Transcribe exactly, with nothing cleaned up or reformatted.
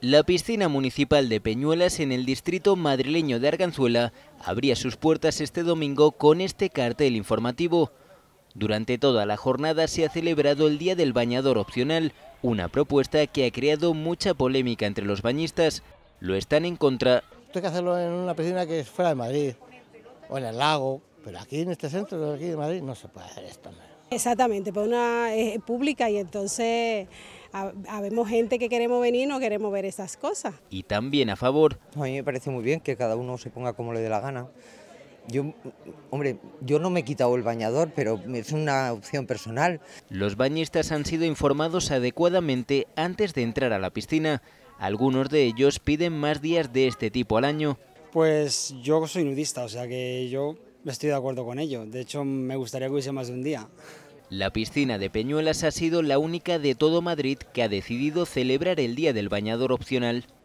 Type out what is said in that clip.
La piscina municipal de Peñuelas, en el distrito madrileño de Arganzuela, abría sus puertas este domingo con este cartel informativo. Durante toda la jornada se ha celebrado el Día del Bañador Opcional, una propuesta que ha creado mucha polémica entre los bañistas. Lo están en contra. Hay que hacerlo en una piscina que es fuera de Madrid o en el lago, pero aquí en este centro de aquí de Madrid no se puede hacer esto. Exactamente, pues una es pública y entonces habemos gente que queremos venir y no queremos ver esas cosas. Y también a favor. A mí me parece muy bien que cada uno se ponga como le dé la gana. Yo, hombre, yo no me he quitado el bañador, pero es una opción personal. Los bañistas han sido informados adecuadamente antes de entrar a la piscina. Algunos de ellos piden más días de este tipo al año. Pues yo soy nudista, o sea que yo estoy de acuerdo con ello. De hecho, me gustaría que hubiese más de un día. La piscina de Peñuelas ha sido la única de todo Madrid que ha decidido celebrar el Día del Bañador Opcional.